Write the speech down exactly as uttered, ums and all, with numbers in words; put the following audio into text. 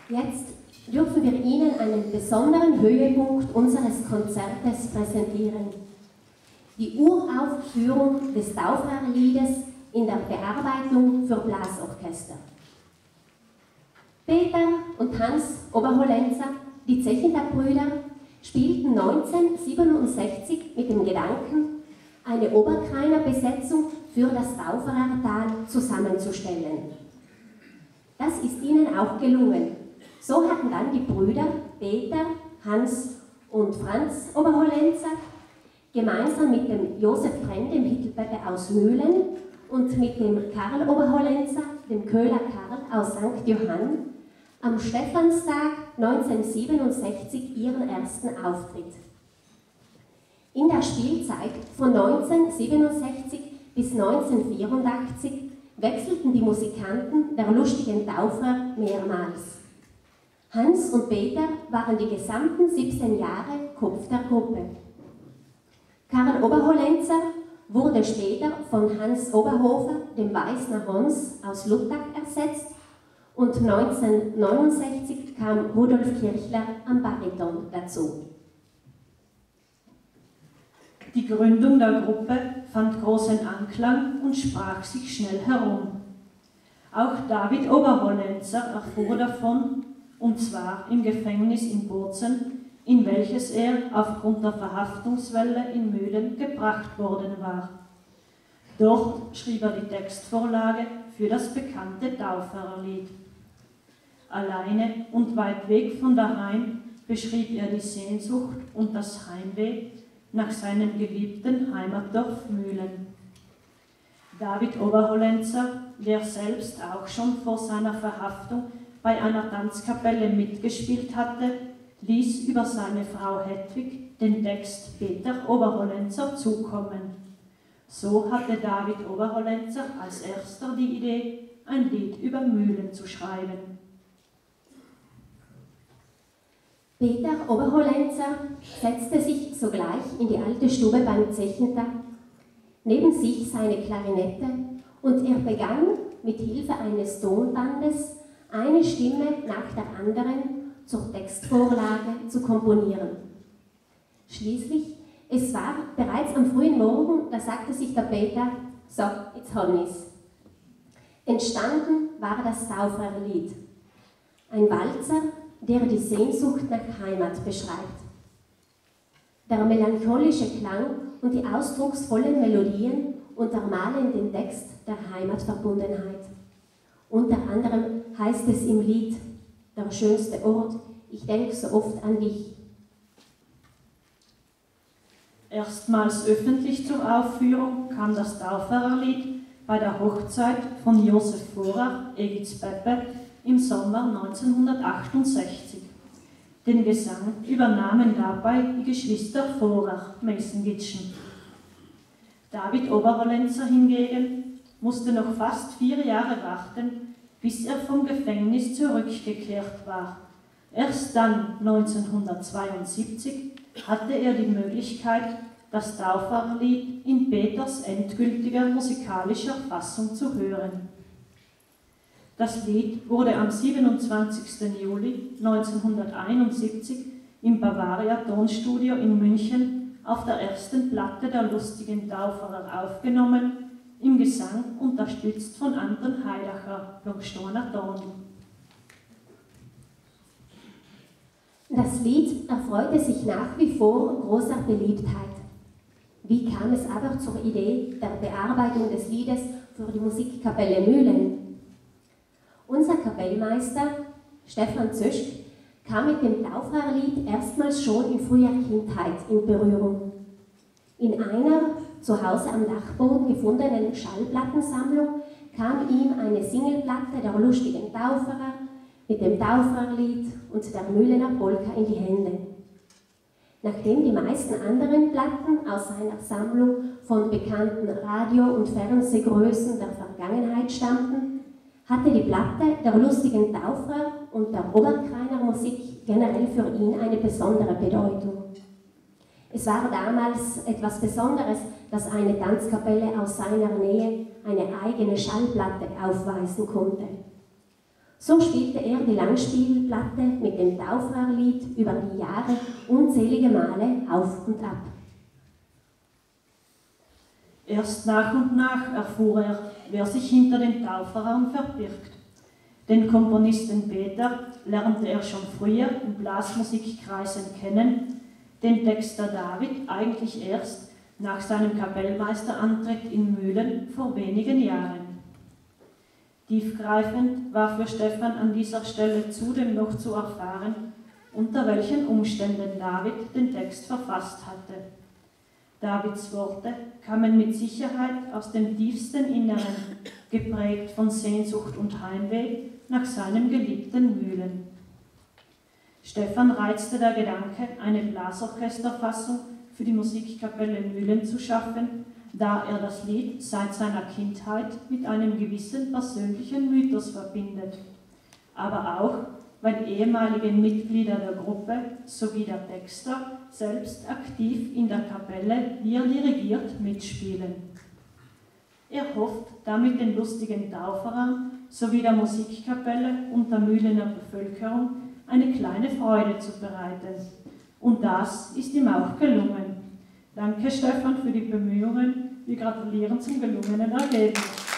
Jetzt dürfen wir Ihnen einen besonderen Höhepunkt unseres Konzertes präsentieren. Die Uraufführung des Taufrerliedes in der Bearbeitung für Blasorchester. Peter und Hans Oberhollenzer, die Zechenterbrüder, spielten neunzehnhundertsiebenundsechzig mit dem Gedanken, eine Oberkrainer Besetzung für das Tauferertal zusammenzustellen. Das ist ihnen auch gelungen. So hatten dann die Brüder Peter, Hans und Franz Oberhollenzer gemeinsam mit dem Josef Trenn, dem Hittelpeppe aus Mühlen, und mit dem Karl Oberhollenzer, dem Köhler Karl aus Sankt Johann, am Stephanstag neunzehnhundertsiebenundsechzig ihren ersten Auftritt. In der Spielzeit von neunzehnhundertsiebenundsechzig bis neunzehnhundertvierundachtzig wechselten die Musikanten der lustigen Tauferer mehrmals. Hans und Peter waren die gesamten siebzehn Jahre Kopf der Gruppe. Karl Oberhollenzer wurde später von Hans Oberhofer, dem Weißner Hans aus Luttach, ersetzt und neunzehnhundertneunundsechzig kam Rudolf Kirchler am Bariton dazu. Die Gründung der Gruppe fand großen Anklang und sprach sich schnell herum. Auch David Oberhollenzer erfuhr davon, und zwar im Gefängnis in Bozen, in welches er aufgrund der Verhaftungswelle in Mühlen gebracht worden war. Dort schrieb er die Textvorlage für das bekannte Taufererlied. Alleine und weit weg von daheim beschrieb er die Sehnsucht und das Heimweh nach seinem geliebten Heimatdorf Mühlen. David Oberhollenzer, der selbst auch schon vor seiner Verhaftung bei einer Tanzkapelle mitgespielt hatte, ließ über seine Frau Hedwig den Text Peter Oberhollenzer zukommen. So hatte David Oberhollenzer als erster die Idee, ein Lied über Mühlen zu schreiben. Peter Oberhollenzer setzte sich sogleich in die alte Stube beim Zechenter, neben sich seine Klarinette, und er begann mit Hilfe eines Tonbandes eine Stimme nach der anderen zur Textvorlage zu komponieren. Schließlich, es war bereits am frühen Morgen, da sagte sich der Peter, so, jetzt haben wir's. Entstanden war das Taufererlied, ein Walzer, der die Sehnsucht nach Heimat beschreibt. Der melancholische Klang und die ausdrucksvollen Melodien untermalen den Text der Heimatverbundenheit. Unter anderem heißt es im Lied, der schönste Ort, ich denke so oft an dich. Erstmals öffentlich zur Aufführung kam das Taufererlied bei der Hochzeit von Josef Vorach, Egits Peppe, im Sommer neunzehnhundertachtundsechzig. Den Gesang übernahmen dabei die Geschwister Vorach, Meißengitschen. David Oberhollenzer hingegen musste noch fast vier Jahre warten, bis er vom Gefängnis zurückgekehrt war. Erst dann, neunzehnhundertzweiundsiebzig, hatte er die Möglichkeit, das Taufererlied in Peters endgültiger musikalischer Fassung zu hören. Das Lied wurde am siebenundzwanzigsten Juli neunzehnhunderteinundsiebzig im Bavaria Tonstudio in München auf der ersten Platte der lustigen Tauferer aufgenommen, im Gesang unterstützt von Anton Heidacher, Longstoner Ton. Das Lied erfreute sich nach wie vor großer Beliebtheit. Wie kam es aber zur Idee der Bearbeitung des Liedes für die Musikkapelle Mühlen? Unser Kapellmeister Stefan Zöschk kam mit dem Taufererlied erstmals schon in früher Kindheit in Berührung. In einer zu Hause am Dachboden gefundenen Schallplattensammlung kam ihm eine Singleplatte der lustigen Tauferer mit dem Taufererlied und der Mühlener Polka in die Hände. Nachdem die meisten anderen Platten aus seiner Sammlung von bekannten Radio- und Fernsehgrößen der Vergangenheit stammten, hatte die Platte der lustigen Tauferer und der Oberkrainer Musik generell für ihn eine besondere Bedeutung. Es war damals etwas Besonderes, dass eine Tanzkapelle aus seiner Nähe eine eigene Schallplatte aufweisen konnte. So spielte er die Langspielplatte mit dem Taufererlied über die Jahre unzählige Male auf und ab. Erst nach und nach erfuhr er, wer sich hinter den Tauferern verbirgt. Den Komponisten Peter lernte er schon früher in Blasmusikkreisen kennen, den Texter David eigentlich erst nach seinem Kapellmeisterantritt in Mühlen vor wenigen Jahren. Tiefgreifend war für Stephan an dieser Stelle zudem noch zu erfahren, unter welchen Umständen David den Text verfasst hatte. Davids Worte kamen mit Sicherheit aus dem tiefsten Inneren, geprägt von Sehnsucht und Heimweh nach seinem geliebten Mühlen. Stephan reizte der Gedanke, eine Blasorchesterfassung für die Musikkapelle Mühlen zu schaffen, da er das Lied seit seiner Kindheit mit einem gewissen persönlichen Mythos verbindet, aber auch, weil ehemalige Mitglieder der Gruppe sowie der Texter selbst aktiv in der Kapelle, die er dirigiert, mitspielen. Er hofft, damit den lustigen Tauferern sowie der Musikkapelle und der Mühlener Bevölkerung eine kleine Freude zu bereiten. Und das ist ihm auch gelungen. Danke, Stephan, für die Bemühungen. Wir gratulieren zum gelungenen Ergebnis.